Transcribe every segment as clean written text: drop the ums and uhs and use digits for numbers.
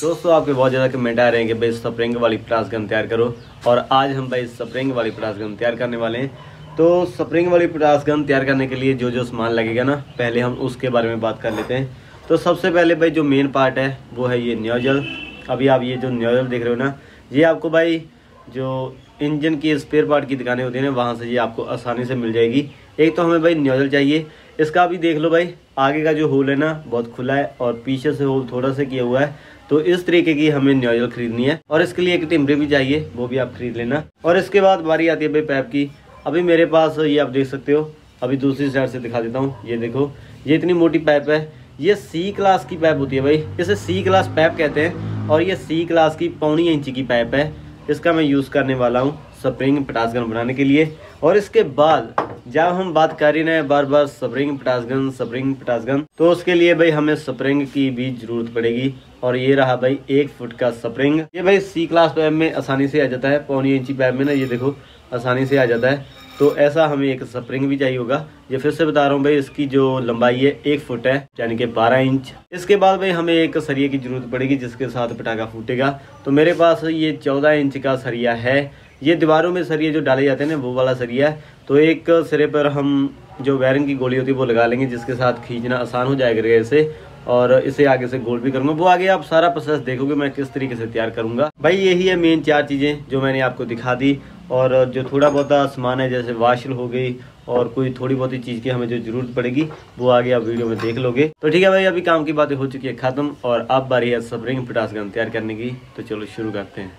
दोस्तों आपके बहुत ज़्यादा कमेंट आ रहे हैं कि भाई स्प्रिंग वाली पटास गन तैयार करो, और आज हम भाई स्प्रिंग वाली पटास गन तैयार करने वाले हैं। तो स्प्रिंग वाली पटास गन तैयार करने के लिए जो जो सामान लगेगा ना, पहले हम उसके बारे में बात कर लेते हैं। तो सबसे पहले भाई जो मेन पार्ट है वो है ये नोजल। अभी आप ये जो नोजल देख रहे हो ना, ये आपको भाई जो इंजन की स्पेयर पार्ट की दुकानें होती है ना, वहाँ से ये आपको आसानी से मिल जाएगी। एक तो हमें भाई नोजल चाहिए, इसका अभी देख लो भाई, आगे का जो होल है ना बहुत खुला है और पीछे से होल थोड़ा सा किया हुआ है। तो इस तरीके की हमें नोजल खरीदनी है, और इसके लिए एक टिम्बरी भी चाहिए, वो भी आप खरीद लेना। और इसके बाद बारी आती है भाई पैप की। अभी मेरे पास ये आप देख सकते हो, अभी दूसरी साइड से दिखा देता हूँ। ये देखो, ये इतनी मोटी पैप है, ये सी क्लास की पैप होती है भाई, इसे सी क्लास पैप कहते हैं। और ये सी क्लास की 1.25 इंच की पैप है, इसका मैं यूज़ करने वाला हूँ स्प्रिंग पटास गन बनाने के लिए। और इसके बाद जब हम बात कर रहे हैं बार बार स्प्रिंग पटास गन, तो उसके लिए भाई हमें स्प्रिंग की भी जरूरत पड़ेगी। और ये रहा भाई 1 फुट का स्प्रिंग। ये भाई सी क्लास पैप में आसानी से आ जाता है, 1.25 इंची पैप में ना, ये देखो आसानी से आ जाता है। तो ऐसा हमें एक स्प्रिंग भी चाहिए होगा। ये फिर से बता रहा हूँ भाई, इसकी जो लंबाई है 1 फुट है, यानी कि 12 इंच। इसके बाद भाई हमें एक सरिये की जरूरत पड़ेगी जिसके साथ पटाखा फूटेगा। तो मेरे पास ये 14 इंच का सरिया है। ये दीवारों में सरिये जो डाले जाते हैं ना, वो वाला सरिया है। तो एक सिरे पर हम जो वायरिंग की गोली होती है वो लगा लेंगे, जिसके साथ खींचना आसान हो जाएगा इसे। और इसे आगे से गोल भी करूंगा, वो आगे आप सारा प्रोसेस देखोगे मैं किस तरीके से तैयार करूंगा। भाई यही है मेन 4 चीज़ें जो मैंने आपको दिखा दी। और जो थोड़ा बहुत सामान है, जैसे वाशल हो गई और कोई थोड़ी बहुत चीज़ की हमें जो जरूरत पड़ेगी, वो आगे आप वीडियो में देख लोगे। तो ठीक है भाई, अभी काम की बातें हो चुकी है ख़त्म, और अब बारी है स्प्रिंग पटास गन तैयार करने की। तो चलो शुरू करते हैं।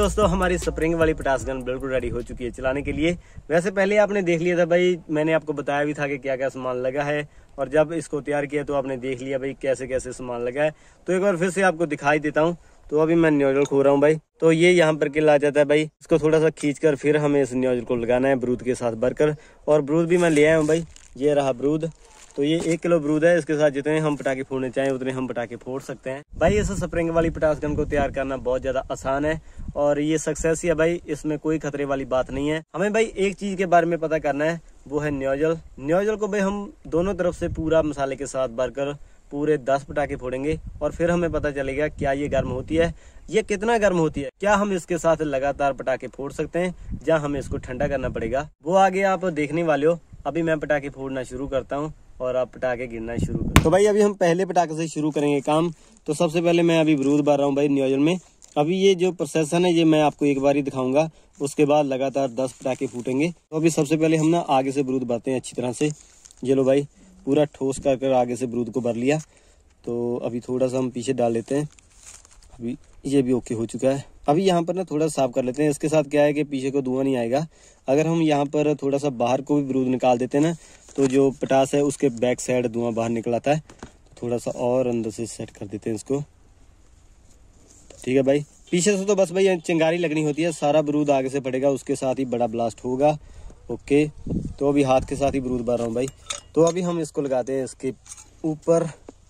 दोस्तों हमारी स्प्रिंग वाली पटास गन बिल्कुल रेडी हो चुकी है चलाने के लिए। वैसे पहले आपने देख लिया था भाई, मैंने आपको बताया भी था कि क्या क्या सामान लगा है, और जब इसको तैयार किया तो आपने देख लिया भाई कैसे कैसे सामान लगा है। तो एक बार फिर से आपको दिखाई देता हूँ। तो अभी मैं न्यूजल खो रहा हूँ भाई। तो ये यहाँ पर किल आ जाता है भाई, इसको थोड़ा सा खींचकर फिर हमें इस न्यूजल को लगाना है ब्रूद के साथ भरकर। और ब्रूद भी मैं ले आया हूँ भाई, ये रहा ब्रूद। तो ये 1 किलो ब्रूद है, इसके साथ जितने हम पटाखे फोड़ने चाहें उतने हम पटाखे फोड़ सकते हैं भाई। इस स्प्रिंग वाली पटास गन को तैयार करना बहुत ज्यादा आसान है और ये सक्सेस ही है भाई, इसमें कोई खतरे वाली बात नहीं है। हमें भाई एक चीज के बारे में पता करना है, वो है न्यूजल। न्यूजल को भाई हम दोनों तरफ से पूरा मसाले के साथ भरकर पूरे 10 पटाखे फोड़ेंगे और फिर हमें पता चलेगा क्या ये गर्म होती है, ये कितना गर्म होती है, क्या हम इसके साथ लगातार पटाखे फोड़ सकते हैं या हमें इसको ठंडा करना पड़ेगा, वो आगे आप देखने वाले हो। अभी मैं पटाखे फोड़ना शुरू करता हूँ और आप पटाखे गिरना शुरू करें। तो भाई अभी हम पहले पटाखे से शुरू करेंगे काम। तो सबसे पहले मैं अभी ब्रूद भर रहा हूँ भाई न्यूजल में। अभी ये जो प्रोसेसन है ये मैं आपको एक बार ही दिखाऊंगा, उसके बाद लगातार 10 पटाखे फूटेंगे। तो अभी सबसे पहले हम ना आगे से ब्रूद भरते हैं अच्छी तरह से। ये लो भाई, पूरा ठोस कर आगे से ब्रूद को भर लिया। तो अभी थोड़ा सा हम पीछे डाल लेते हैं। अभी ये भी ओके हो चुका है। अभी यहाँ पर ना थोड़ा साफ कर लेते हैं। इसके साथ क्या है कि पीछे को धुआं नहीं आएगा। अगर हम यहाँ पर थोड़ा सा बाहर को भी ब्रूद निकाल देते हैं ना, तो जो पटास है उसके बैक साइड धुआं बाहर निकल आता है। तो थोड़ा सा और अंदर से सेट कर देते हैं इसको। ठीक है भाई, पीछे से तो बस भाई चिंगारी लगनी होती है, सारा ब्रूद आगे से पड़ेगा, उसके साथ ही बड़ा ब्लास्ट होगा। ओके, तो अभी हाथ के साथ ही ब्रूद भर रहा हूँ भाई। तो अभी हम इसको लगाते हैं इसके ऊपर।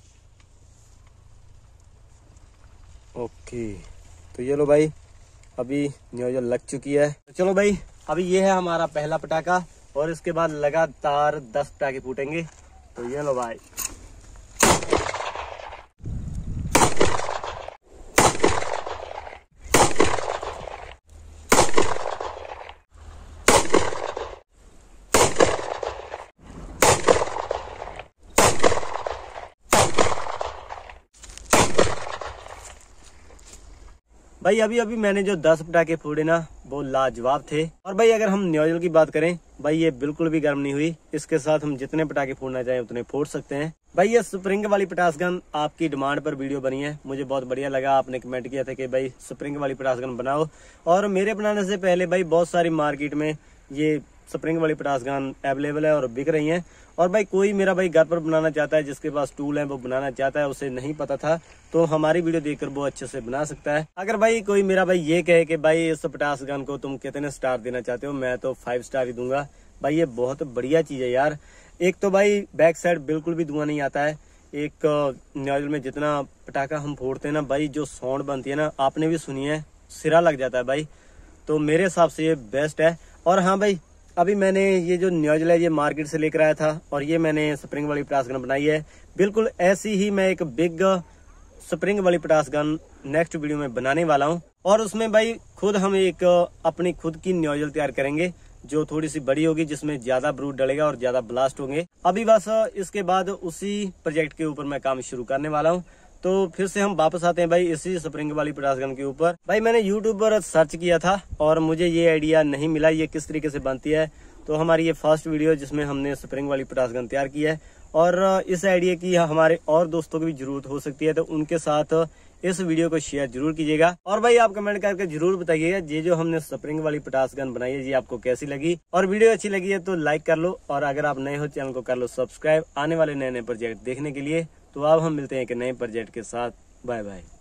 ओके, तो ये लो भाई, अभी न्यूजल लग चुकी है। तो चलो भाई, अभी ये है हमारा पहला पटाखा और इसके बाद लगातार 10 पटाखे फूटेंगे। तो ये लो भाई, भाई अभी मैंने जो 10 पटाखे फोड़े ना वो लाजवाब थे। और भाई अगर हम न्यूजल की बात करें भाई, ये बिल्कुल भी गर्म नहीं हुई। इसके साथ हम जितने पटाखे फोड़ना चाहें उतने फोड़ सकते हैं भाई। ये स्प्रिंग वाली पटास गन आपकी डिमांड पर वीडियो बनी है, मुझे बहुत बढ़िया लगा। आपने कमेंट किया था कि भाई स्प्रिंग वाली पटास गन बनाओ, और मेरे बनाने से पहले भाई बहुत सारी मार्केट में ये स्प्रिंग वाली पटास गन अवेलेबल है और बिक रही हैं। और भाई कोई मेरा भाई घर पर बनाना चाहता है, जिसके पास टूल है वो बनाना चाहता है, उसे नहीं पता था तो हमारी वीडियो देखकर वो अच्छे से बना सकता है। अगर भाई कोई मेरा भाई ये कहे कि भाई इस पटास गन को तुम कितने स्टार देना चाहते हो, मैं तो 5 स्टार ही दूंगा भाई। ये बहुत बढ़िया चीज है यार। एक तो भाई बैक साइड बिल्कुल भी धुआं नहीं आता है। एक न्यूजल में जितना पटाखा हम फोड़ते हैं ना भाई, जो साउंड बनती है ना, आपने भी सुनी है, सिरा लग जाता है भाई। तो मेरे हिसाब से ये बेस्ट है। और हाँ भाई, अभी मैंने ये जो न्यूजल है ये मार्केट से लेकर आया था और ये मैंने स्प्रिंग वाली पटास गन बनाई है। बिल्कुल ऐसी ही मैं एक बिग स्प्रिंग वाली पटास गन नेक्स्ट वीडियो में बनाने वाला हूँ। और उसमें भाई खुद हम एक अपनी खुद की न्यूजल तैयार करेंगे जो थोड़ी सी बड़ी होगी, जिसमें ज्यादा ब्रूड डलेगा और ज्यादा ब्लास्ट होंगे। अभी बस इसके बाद उसी प्रोजेक्ट के ऊपर मैं काम शुरू करने वाला हूँ। तो फिर से हम वापस आते हैं भाई इसी स्प्रिंग वाली पटास गन के ऊपर। भाई मैंने यूट्यूब पर सर्च किया था और मुझे ये आइडिया नहीं मिला ये किस तरीके से बनती है। तो हमारी ये फर्स्ट वीडियो जिसमें हमने स्प्रिंग वाली पटास गन तैयार की है, और इस आइडिया की हमारे और दोस्तों को भी जरूरत हो सकती है, तो उनके साथ इस वीडियो को शेयर जरूर कीजिएगा। और भाई आप कमेंट करके जरूर बताइएगा ये जो हमने स्प्रिंग वाली पटास गन बनाई है ये आपको कैसी लगी। और वीडियो अच्छी लगी है तो लाइक कर लो, और अगर आप नए हो चैनल को कर लो सब्सक्राइब आने वाले नए नए प्रोजेक्ट देखने के लिए। तो अब हम मिलते हैं एक नए प्रोजेक्ट के साथ। Bye bye.